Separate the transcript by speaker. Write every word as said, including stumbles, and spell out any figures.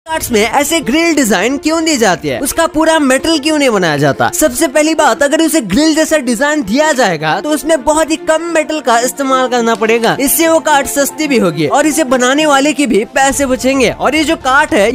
Speaker 1: Cards में ऐसे grill design क्यों दी जाती है, उसका पूरा मेटल क्यों नहीं बनाया जाता। सबसे पहली बात, अगर उसे ग्रिल जैसा डिजाइन दिया जाएगा तो उसमें बहुत ही कम मेटल का इस्तेमाल करना पड़ेगा। इससे वो कार्ड सस्ती भी होगी और इसे बनाने वाले के भी पैसे बचेंगे। और ये जो कार्ड है